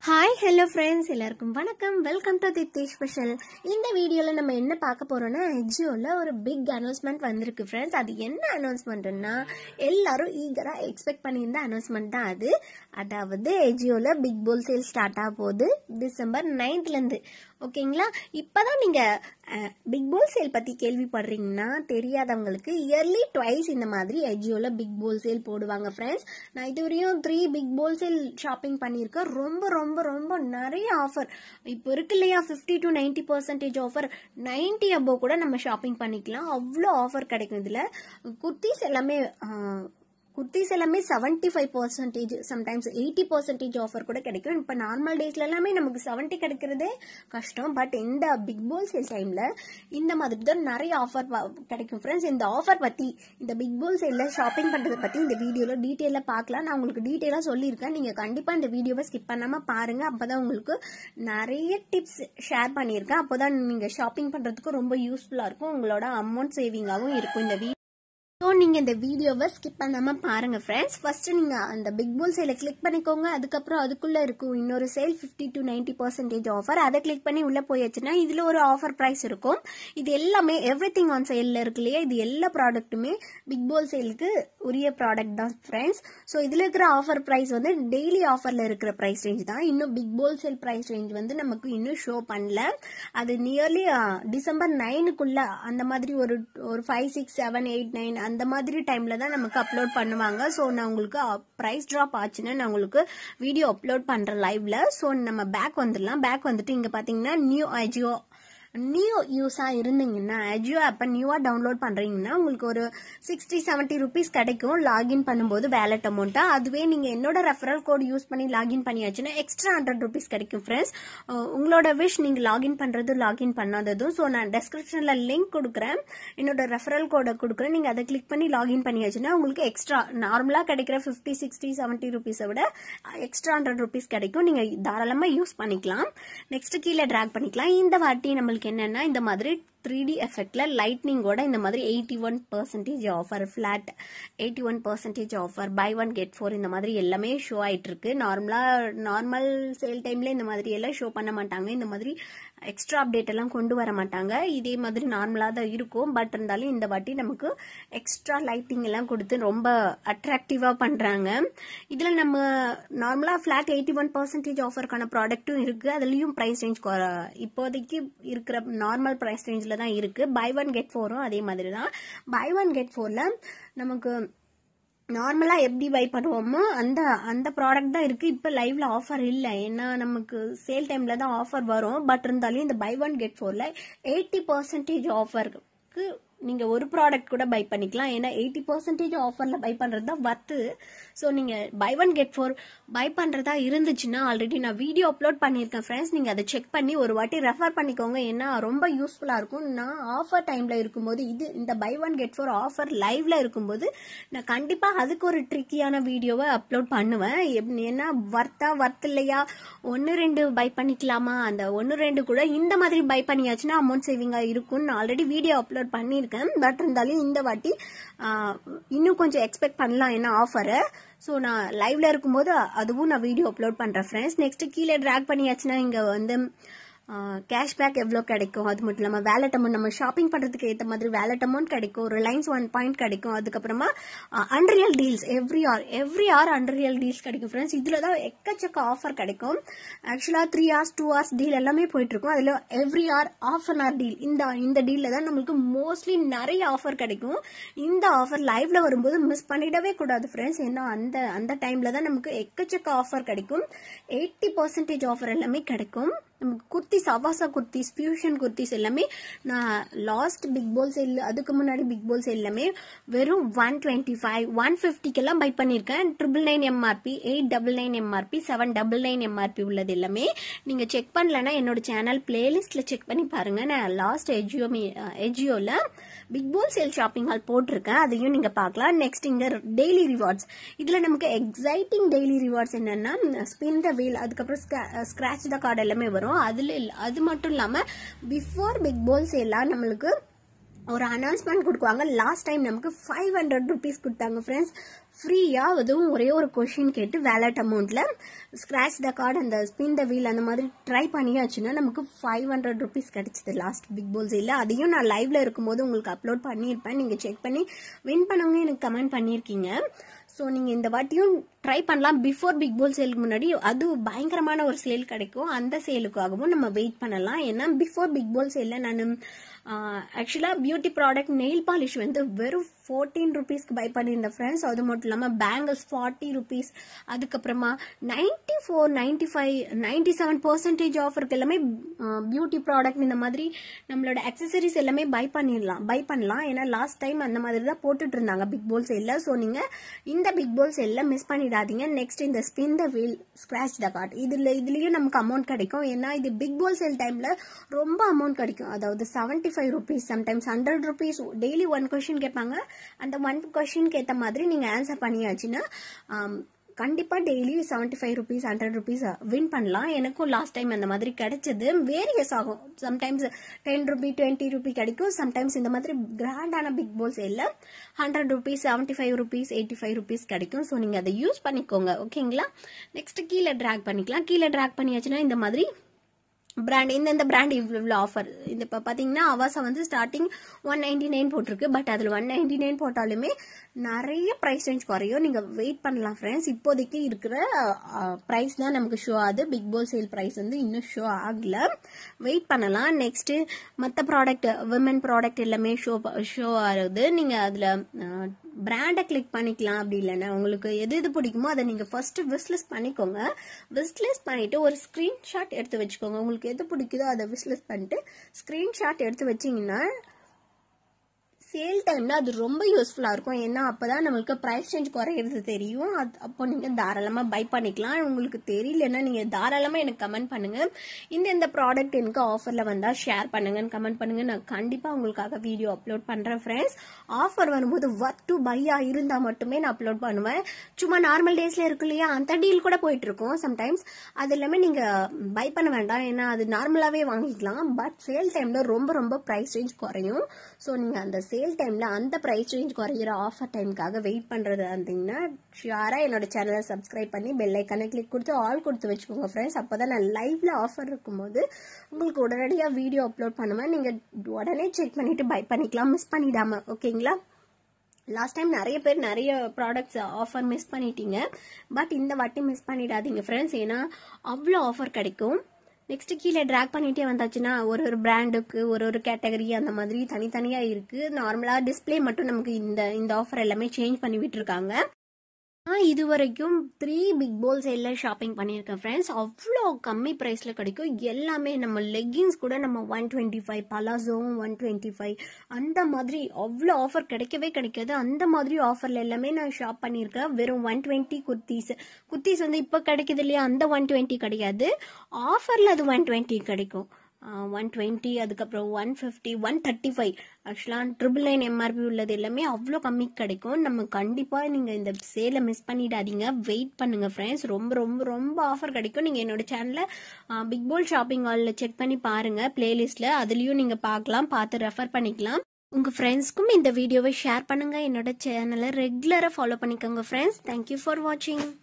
Hi, hello friends, எல்லாருக்கும் வணக்கம். Welcome to Thithi special. இந்த வீடியோல நம்ம என்ன பார்க்க போறோம்னா Ajioல ஒரு பிக் அனௌன்ஸ்மெண்ட் வந்திருக்கு फ्रेंड्स. அது என்ன அனௌன்ஸ்மெண்ட்னா எல்லாரும் ஈகரா எக்ஸ்பெக்ட் பண்ணியிருந்த அனௌன்ஸ்மெண்ட் தான் அது. அதாவது Ajioல பிக் போல்ட் சேல் ஸ்டார்ட் ஆக போகுது டிசம்பர் 9th ல இருந்து. ஓகேங்களா? இப்பதான் நீங்க பிக் போல்ட் சேல் பத்தி கேள்விப்படுறீங்கன்னா தெரியாதவங்களுக்கு இயர்லி ட்வைஸ் இந்த மாதிரி Ajioல பிக் போல்ட் சேல் போடுவாங்க फ्रेंड्स. நான் இதுவரையும் 3 பிக் போல்ட் சேல் ஷாப்பிங் பண்ணியிருக்கேன். ரொம்ப ரொம்ப ரொம்ப நிறைய ஆஃபர் இப்போ இருக்கு இல்லையா, 50 to 90% ஆஃபர், 90 above கூட நம்ம ஷாப்பிங் பண்ணிக்கலாம். அவ்வளோ ஆஃபர் கிடைக்கும். இதுல குர்த்திஸ் எல்லாமே 75%, சம்டைம்ஸ் 80% ஆஃபர் கூட கிடைக்கும். இப்போ நார்மல் டேஸ்ல எல்லாமே நமக்கு 70 கிடைக்கிறதே கஷ்டம். பட் இந்த பிக் போல்ட் சேல் டைம்ல இந்த மாதிரி தான் நிறைய ஆஃபர் கிடைக்கும் ஃப்ரெண்ட்ஸ். இந்த ஆஃபர் பத்தி, இந்த பிக் போல்ட் சேல்ல ஷாப்பிங் பண்றதை பத்தி இந்த வீடியோல டீட்டெயிலா பார்க்கலாம். நான் உங்களுக்கு டீட்டெயிலா சொல்லியிருக்கேன். நீங்க கண்டிப்பா இந்த வீடியோவை ஸ்கிப் பண்ணாம பாருங்க. அப்பதான் உங்களுக்கு நிறைய டிப்ஸ் ஷேர் பண்ணியிருக்கேன். அப்போதான் நீங்க ஷாப்பிங் பண்றதுக்கு ரொம்ப யூஸ்ஃபுல்லா இருக்கும். உங்களோட அமௌண்ட் சேவிங்காகவும் இருக்கும் இந்த வீடியோ. ஸோ நீங்கள் இந்த வீடியோவை ஸ்கிப் பண்ணாமல் பாருங்கள் ஃப்ரெண்ட்ஸ். ஃபஸ்ட்டு நீங்கள் அந்த பிக் போல்ட் சேலை கிளிக் பண்ணிக்கோங்க. அதுக்கப்புறம் அதுக்குள்ளே இருக்கும் இன்னொரு சேல் 50 to 90% ஆஃபர். அதை கிளிக் பண்ணி உள்ளே போயாச்சுன்னா இதில் ஒரு ஆஃபர் ப்ரைஸ் இருக்கும். இது எல்லாமே எவ்ரிதிங் ஆன் சேலில் இருக்கு இல்லையா, இது எல்லா ப்ராடக்ட்டுமே பிக் போல்ட் சேலுக்கு உரிய ப்ராடக்ட் தான் ஃப்ரெண்ட்ஸ். ஸோ இதில் இருக்கிற ஆஃபர் ப்ரைஸ் வந்து டெய்லி ஆஃபரில் இருக்கிற ப்ரைஸ் ரேஞ்ச் தான். இன்னும் big bold sale price range வந்து நமக்கு இன்னும் ஷோ பண்ணல. அது நியர்லி டிசம்பர் 9க்குள்ள அந்த மாதிரி ஒரு 5, 6, 7, 8, 9 அந்த மாதிரி டைம்ல தான் நமக்கு அப்லோட் பண்ணுவாங்க. ஸோ நான் உங்களுக்கு பிரைஸ் டிராப் ஆச்சுன்னா நான் உங்களுக்கு வீடியோ அப்லோட் பண்றேன் லைவ்ல. ஸோ நம்ம பேக் வந்துடலாம். பேக் வந்துட்டு இங்க பாத்தீங்கன்னா நியூ யூஸா இருந்தீங்கன்னா Ajio ஆப்பை நியூவா டவுன்லோட் பண்றீங்கன்னா உங்களுக்கு ஒரு 60-70 rupees கிடைக்கும் லாகின் பண்ணும்போது வேலட் அமௌண்ட்டா. அதுவே நீங்க என்னோட ரெஃபரல் கோட் யூஸ் பண்ணி லாகின் பண்ணியாச்சுன்னா எக்ஸ்ட்ரா 100 rupees கிடைக்கும் ஃப்ரெண்ட்ஸ். உங்களோட விஷ், நீங்க லாகின் பண்றது லாகின் பண்ணாததும். ஸோ நான் டெஸ்கிரிப்ஷன்ல லிங்க் கொடுக்குறேன், என்னோட ரெஃபரல் கோடை கொடுக்குறேன். நீங்க அதை கிளிக் பண்ணி லாகின் பண்ணியாச்சுன்னா உங்களுக்கு எக்ஸ்ட்ரா நார்மலா கிடைக்கிற 50, 60, 70 rupees விட எக்ஸ்ட்ரா 100 rupees கிடைக்கும். நீங்க தாராளமா யூஸ் பண்ணிக்கலாம். நெக்ஸ்ட் கீழே டிராக் பண்ணிக்கலாம். இந்த வாட்டி நம்மளுக்கு என்னன்னா இந்த மாதிரி 3D எஃபெக்ட்ல லைட்னிங்கோட இந்த மாதிரி 81% offer, flat 81% offer, buy 1 get 4 இந்த மாதிரி எல்லாமே ஷோ ஆயிட்டு இருக்கு. நார்மல் சேல் டைம்ல இந்த மாதிரி எல்லாம் ஷோ பண்ண மாட்டாங்க. இந்த மாதிரி எக்ஸ்ட்ரா அப்டேட் எல்லாம் கொண்டு வர மாட்டாங்க. இதே மாதிரி நார்மலா தான் இருக்கும். பட் இருந்தாலும் இந்த வாட்டி நமக்கு எக்ஸ்ட்ரா லைட்டிங் எல்லாம் கொடுத்து ரொம்ப அட்ராக்டிவா பண்றாங்க. இதுல நம்ம நார்மலா ஃபிளாட் 81% ஆஃபருக்கான ப்ராடக்ட்டும் இருக்கு. அதுலயும் பிரைஸ் ரேஞ்ச் இப்போதைக்கு இருக்கிற நார்மல் பிரைஸ் ரேஞ்ச்ல தான் இருக்கு. பை 1 get 4ம் அதே மாதிரி தான். பை 1 get 4ல நமக்கு நார்மலா எப்படி பை பண்ணுவோமோ அந்த ப்ராடக்ட் தான் இருக்கு. இப்ப லைவ்ல ஆஃபர் இல்ல, ஏன்னா நமக்கு சேல் டைம்ல தான் ஆஃபர் வரும். பட் இருந்தாலும் இந்த பை 1 get 4ல 80% ஆஃபருக்கு நீங்க ஒரு ப்ராடக்ட் கூட பை பண்ணிக்கலாம். ஏன்னா 80% ஆஃபர்ல பை பண்றது தான் வர்த்து. ஸோ நீங்க பை 1 get 4 பை பண்றதா இருந்துச்சுன்னா ஆல்ரெடி நான் வீடியோ அப்லோட் பண்ணியிருக்கேன் ஃப்ரெண்ட்ஸ். நீங்க அதை செக் பண்ணி ஒரு வாட்டி ரெஃபர் பண்ணிக்கோங்க. ஏன்னா ரொம்ப யூஸ்ஃபுல்லா இருக்கும். நான் ஆஃபர் டைம்ல இருக்கும்போது இந்த பை 1 get 4 ஆஃபர் லைவ்ல இருக்கும்போது நான் கண்டிப்பா அதுக்கு ஒரு ட்ரிக்கியான வீடியோவை அப்லோட் பண்ணுவேன். ஏன்னா வர்த் இல்லையா, 1-2 பை பண்ணிக்கலாமா, அந்த 1-2 கூட இந்த மாதிரி பை பண்ணியாச்சுன்னா அமௌண்ட் சேவிங்கா இருக்கும். நான் ஆல்ரெடி வீடியோ அப்லோட் பண்ணிருக்கேன். பட் இருந்தாலும் இந்த வாட்டி இன்னும் கொஞ்சம் எக்ஸ்பெக்ட் பண்ணலாம் என்ன ஆஃபரை. ஸோ நான் லைவ்ல இருக்கும்போது அதுவும் நான் வீடியோ அப்லோட் பண்றேன் ஃப்ரெண்ட்ஸ். நெக்ஸ்ட் கீழே டிராக் பண்ணியாச்சுன்னா இங்க வந்து கேஷ்பேக் எவ்வளோ கிடைக்கும், அது மட்டும் இல்லாமல் வேலட் அமௌண்ட், நம்ம ஷாப்பிங் பண்றதுக்கு ஏற்ற மாதிரி வேலட் அமௌண்ட் கிடைக்கும், ரிலையன்ஸ் 1 point கிடைக்கும். அதுக்கப்புறமா unreal deals every hour unreal deals கிடைக்கும் ஃப்ரெண்ட்ஸ். இதுல தான் எக்கச்சக்க ஆஃபர் கிடைக்கும். ஆக்சுவலா 3 hours 2 hours டீல் எல்லாமே போயிட்டு இருக்கும். அதுல every hour ½ an hour deal, இந்த டீல்ல தான் நம்மளுக்கு மோஸ்ட்லி நிறைய ஆஃபர் கிடைக்கும். இந்த ஆஃபர் லைவ்ல வரும்போது மிஸ் பண்ணிடவே கூடாது ஃப்ரெண்ட்ஸ். ஏன்னா அந்த டைம்ல தான் நமக்கு எக்கச்சக்க ஆஃபர் கிடைக்கும். 80% ஆஃபர் எல்லாமே கிடைக்கும். நமக்கு குர்த்திஸ், அவாசா குர்த்திஸ், ஃபியூஷன் குர்த்திஸ் எல்லாமே நான் லாஸ்ட் பிக் போல்ட் சேல், அதுக்கு முன்னாடி பிக் போல்ட் சேல் எல்லாமே வெறும் 125, 150 பை பண்ணிருக்கேன். 999 MRP, 899 MRP, 799 MRP உள்ளது எல்லாமே. நீங்க செக் பண்ணலன்னா என்னோட சேனல் பிளேலிஸ்ட்ல செக் பண்ணி பாருங்க. நான் லாஸ்ட் Ajioல big bold sale shopping haul போட்டிருக்கேன், அதையும் நீங்க பார்க்கலாம். நெக்ஸ்ட் இங்க டெய்லி ரிவார்ட்ஸ். இதுல நமக்கு எக்ஸைட்டிங் டெய்லி ரிவார்ட்ஸ் என்னன்னா ஸ்பின் த வீல், அதுக்கப்புறம் ஸ்கிராச் த கார்டு எல்லாமே வரும். அது மட்டும் இல்லாம பிஃபோர் பிக் போல்ட் சேல்லாம் நம்மளுக்கு ஒரு அனௌன்ஸ்மெண்ட் கொடுக்குவாங்க. லாஸ்ட் டைம் நமக்கு 500 rupees கொடுத்தாங்க ஃப்ரெண்ட்ஸ். ஃப்ரீயா அதுவும் ஒரே ஒரு கொஷின் கேட்டு வேலட் அமௌண்ட்ல ஸ்கிராச் த கார்டு அந்த ஸ்பின் த வீல் அந்த மாதிரி ட்ரை பண்ணியாச்சுன்னா நமக்கு 500 rupees கிடைச்சது லாஸ்ட் பிக் போல் சேல்ல. அதையும் நான் லைவ்ல இருக்கும்போது உங்களுக்கு அப்லோட் பண்ணியிருப்பேன், நீங்க செக் பண்ணி வின் பண்ணவங்க எனக்கு கமெண்ட் பண்ணியிருக்கீங்க. ஸோ நீங்கள் இந்த வாட்டியும் ட்ரை பண்ணலாம். பிஃபோர் பிக் போல் சேலுக்கு முன்னாடி அது பயங்கரமான ஒரு சேல் கிடைக்கும், அந்த சேலுக்காகவும் நம்ம வெயிட் பண்ணலாம். ஏன்னா பிஃபோர் பிக் போல் சேலில் நான் ஆக்சுவலாக பியூட்டி ப்ராடக்ட் நெயில் பாலிஷ் வந்து வெறும் 14 rupeesக்கு பை பண்ணியிருந்தேன் ஃப்ரெண்ட்ஸ். அது மட்டும் இல்லாமல் பேங்கிள்ஸ் 40 rupees, அதுக்கப்புறமா 94, 95, 97% ஆஃபருக்கு எல்லாமே பியூட்டி ப்ராடக்ட் இந்த மாதிரி நம்மளோட அக்சசரிஸ் எல்லாமே பை பண்ணலாம். ஏன்னா லாஸ்ட் டைம் அந்த மாதிரி தான் போட்டுட்டு இருந்தாங்க பிக் போல் சேல்ல. ஸோ நீங்கள் இந்த பிக் போல் சேல்ல மிஸ் பண்ணிடாதீங்க. நெக்ஸ்ட் இந்த spin the wheel scratch the card இதுலயும் நமக்கு அமௌண்ட் கிடைக்கும். ஏன்னா இது பிக் போல் சேல் டைம்ல ரொம்ப அமௌண்ட் கிடைக்கும். அதாவது 75 rupees, sometimes 100 rupees. Daily 1 question கேட்பாங்க. அந்த 1 கொஸ்டினுக்கு ஏற்ற மாதிரி நீங்க ஆன்சர் பண்ணியாச்சுன்னா கண்டிப்பா டெய்லி 75 rupees 100 rupees வின் பண்ணலாம். எனக்கும் லாஸ்ட் டைம் அந்த மாதிரி கிடைச்சது. வேரியஸ் ஆகும், சம்டைம்ஸ் 10 rupee 20 rupee கிடைக்கும். சம்டைம்ஸ் இந்த மாதிரி கிராண்டான பிக் போல் சேல்ல 100 rupees 75 rupees 85 rupees கிடைக்கும். ஸோ நீங்க அதை யூஸ் பண்ணிக்கோங்க, ஓகேங்களா. நெக்ஸ்ட் கீழே டிராக் பண்ணிக்கலாம். கீழே டிராக் பண்ணியாச்சுன்னா இந்த மாதிரி பிராண்ட் இந்த பிராண்ட் இவ்வளோ ஆஃபர். இந்த இப்போ பார்த்தீங்கன்னா அவாசா வந்து ஸ்டார்டிங் 199 போட்டிருக்கு. பட் அதில் 199 போட்டாலுமே நிறைய ப்ரைஸ் ரேஞ்ச் குறையும். நீங்கள் வெயிட் பண்ணலாம் ஃப்ரெண்ட்ஸ். இப்போதைக்கு இருக்கிற ப்ரைஸ் தான் நமக்கு ஷோ ஆகுது. பிக் போல் சேல் ப்ரைஸ் வந்து இன்னும் ஷோ ஆகல, வெயிட் பண்ணலாம். நெக்ஸ்ட் மற்ற ப்ராடக்ட் விமன் ப்ராடக்ட் எல்லாமே ஷோ ஆகுது. நீங்கள் அதில் பிராண்டை கிளிக் பண்ணிக்கலாம். அப்படி இல்லைன்னா உங்களுக்கு எது பிடிக்குமோ அதை நீங்கள் ஃபர்ஸ்ட் விஷ்லிஸ்ட் பண்ணிக்கோங்க. விஷ்லிஸ்ட் பண்ணிட்டு ஒரு ஸ்கிரீன்ஷாட் எடுத்து வச்சுக்கோங்க. உங்களுக்கு எது பிடிக்குதோ அதை விஷ்லிஸ்ட் பண்ணிட்டு ஸ்கிரீன்ஷாட் எடுத்து வச்சிங்கன்னா சேல் டைம்ல அது ரொம்ப யூஸ்ஃபுல்லா இருக்கும். ஏன்னா அப்பதான் நம்மளுக்கு பிரைஸ் சேஞ்ச் குறையிறது தெரியும். அப்போ நீங்க தாராளமா பை பண்ணிக்கலாம். உங்களுக்கு தெரியலன்னா நீங்க தாராளமா எனக்கு கமெண்ட் பண்ணுங்க. இந்த ப்ராடக்ட் எனக்கு ஆஃபர்ல வந்தா ஷேர் பண்ணுங்கன்னு கமெண்ட் பண்ணுங்க. நான் கண்டிப்பா உங்களுக்காக வீடியோ அப்லோட் பண்றேன் ஃப்ரெண்ட்ஸ். ஆஃபர் வரும்போது ஒர்த் டு பையா இருந்தா மட்டுமே நான் அப்லோட் பண்ணுவேன். சும்மா நார்மல் டேஸ்ல இருக்கு இல்லையா, அந்த டீல் கூட போயிட்டு இருக்கும் சம்டைம்ஸ். அது எல்லாமே நீங்க பை பண்ண வேண்டாம், ஏன்னா அது நார்மலாவே வாங்கிக்கலாம். பட் சேல் டைம்ல ரொம்ப பிரைஸ் ரேஞ்ச் குறையும். ஸோ நீங்க அந்த சேல் டைம்ல அந்த பிரைஸ் ரேஞ்ச் குறையிற ஆஃபர் டைமுக்காக வெயிட் பண்றது இருந்தீங்கன்னா ஷியரா என்னோட சேனலை சப்ஸ்கிரைப் பண்ணி பெல் ஐக்கானை கிளிக் கொடுத்து ஆல் கொடுத்து வச்சுக்கோங்க ஃப்ரெண்ட்ஸ். அப்பதான் நான் லைவ்ல ஆஃபர் இருக்கும்போது உங்களுக்கு உடனடியா வீடியோ அப்லோட் பண்ணுவேன். நீங்க உடனே செக் பண்ணிட்டு பை பண்ணிக்கலாம், மிஸ் பண்ணிடாம, ஓகேங்களா. லாஸ்ட் டைம் நிறைய பேர் நிறைய ப்ராடக்ட்ஸ் ஆஃபர் மிஸ் பண்ணிட்டீங்க. பட் இந்த வாட்டி மிஸ் பண்ணிடாதீங்க ஃப்ரெண்ட்ஸ், ஏன்னா அவ்வளோ ஆஃபர் கிடைக்கும். நெக்ஸ்ட் கீழே டிராக் பண்ணிட்டே வந்தாச்சுன்னா ஒரு பிராண்டுக்கு ஒரு கேட்டகரி அந்த மாதிரி தனித்தனியா இருக்கு. நார்மலா டிஸ்பிளே மட்டும் நமக்கு இந்த ஆஃபர் எல்லாமே சேஞ்ச் பண்ணி விட்டுருக்காங்க. நான் இது வரைக்கும் 3 பிக் போல் சேல்ல ஷாப்பிங் பண்ணியிருக்கேன் ஃப்ரெண்ட்ஸ். அவ்வளோ கம்மி ப்ரைஸில் கிடைக்கும் எல்லாமே. நம்ம லெக்கிங்ஸ் கூட நம்ம 125, பலாசோவும் 125, அந்த மாதிரி அவ்வளோ ஆஃபர் கிடைக்கவே கிடைக்காது. அந்த மாதிரி ஆஃபர்ல எல்லாமே நான் ஷாப் பண்ணியிருக்கேன். வெறும் 120 குர்த்திஸ் வந்து இப்போ கிடைக்குது இல்லையா, அந்த 120 கிடையாது. ஆஃபரில் அது 120 கிடைக்கும். 120, அதுக்கப்புறம் 150, 135. ஆக்சுவலாக 999 எம்ஆர்பி உள்ளது எல்லாமே அவ்வளோ கம்மி கிடைக்கும். நம்ம கண்டிப்பாக நீங்கள் இந்த சேலை மிஸ் பண்ணிடாதீங்க, வெயிட் பண்ணுங்க ஃப்ரெண்ட்ஸ். ரொம்ப ஆஃபர் கிடைக்கும். நீங்கள் என்னோட சேனலில் பிக் போல் ஷாப்பிங் ஹாலில் செக் பண்ணி பாருங்க, பிளேலிஸ்ட்ல அதுலேயும் நீங்கள் பார்த்து ரெஃபர் பண்ணிக்கலாம். உங்கள் ஃப்ரெண்ட்ஸ்க்கும் இந்த வீடியோவை ஷேர் பண்ணுங்க. என்னோட சேனலை ரெகுலராக ஃபாலோ பண்ணிக்கோங்க ஃப்ரெண்ட்ஸ். தேங்க்யூ ஃபார் வாட்சிங்.